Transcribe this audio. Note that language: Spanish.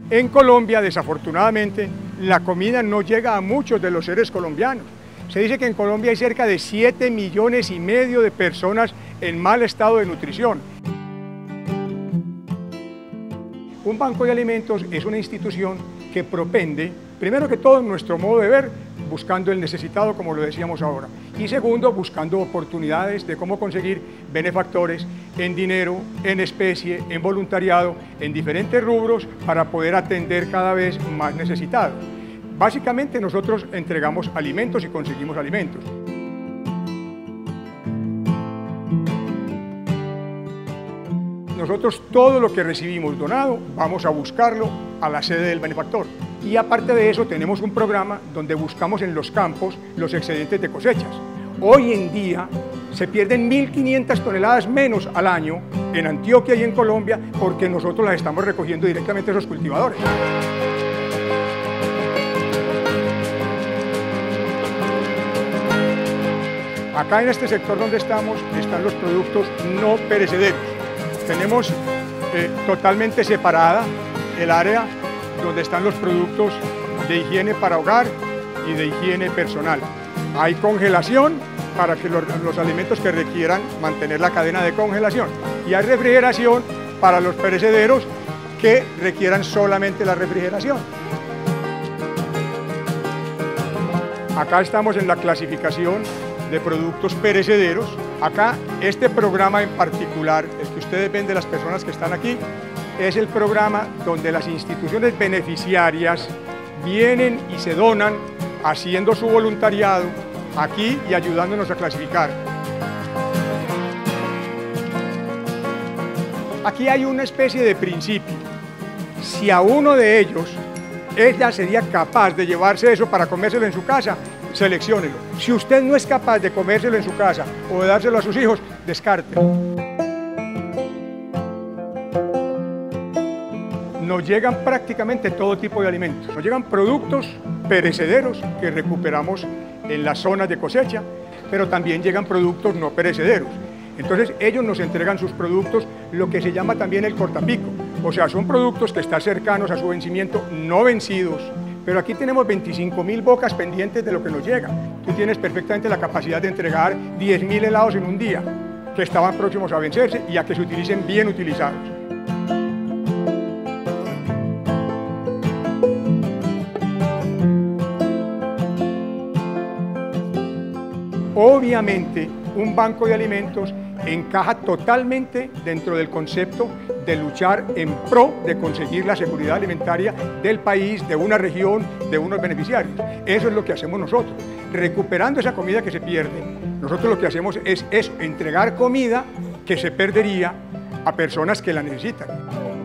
En Colombia, desafortunadamente, la comida no llega a muchos de los seres colombianos. Se dice que en Colombia hay cerca de 7,5 millones de personas en mal estado de nutrición. Un banco de alimentos es una institución que propende, primero que todo, en nuestro modo de ver, buscando el necesitado, como lo decíamos ahora, y segundo, buscando oportunidades de cómo conseguir benefactores en dinero, en especie, en voluntariado, en diferentes rubros para poder atender cada vez más necesitados. Básicamente nosotros entregamos alimentos y conseguimos alimentos. Nosotros todo lo que recibimos donado vamos a buscarlo a la sede del benefactor. Y aparte de eso tenemos un programa donde buscamos en los campos los excedentes de cosechas. Hoy en día se pierden 1.500 toneladas menos al año en Antioquia y en Colombia porque nosotros las estamos recogiendo directamente a esos cultivadores. Acá en este sector donde estamos están los productos no perecederos. Tenemos totalmente separada el área donde están los productos de higiene para hogar y de higiene personal. Hay congelación para que los alimentos que requieran mantener la cadena de congelación y hay refrigeración para los perecederos que requieran solamente la refrigeración. Acá estamos en la clasificación de productos perecederos. Acá este programa en particular, el que ustedes ven de las personas que están aquí, es el programa donde las instituciones beneficiarias vienen y se donan haciendo su voluntariado aquí y ayudándonos a clasificar. Aquí hay una especie de principio. Si a uno de ellos ella sería capaz de llevarse eso para comérselo en su casa, selecciónelo. Si usted no es capaz de comérselo en su casa o de dárselo a sus hijos, descártelo. Nos llegan prácticamente todo tipo de alimentos. Nos llegan productos perecederos que recuperamos en las zonas de cosecha, pero también llegan productos no perecederos. Entonces ellos nos entregan sus productos, lo que se llama también el cortapico. O sea, son productos que están cercanos a su vencimiento, no vencidos. Pero aquí tenemos 25.000 bocas pendientes de lo que nos llega. Tú tienes perfectamente la capacidad de entregar 10.000 helados en un día, que estaban próximos a vencerse y a que se utilicen bien utilizados. Obviamente, un banco de alimentos encaja totalmente dentro del concepto de luchar en pro de conseguir la seguridad alimentaria del país, de una región, de unos beneficiarios. Eso es lo que hacemos nosotros. Recuperando esa comida que se pierde, nosotros lo que hacemos es eso, entregar comida que se perdería a personas que la necesitan.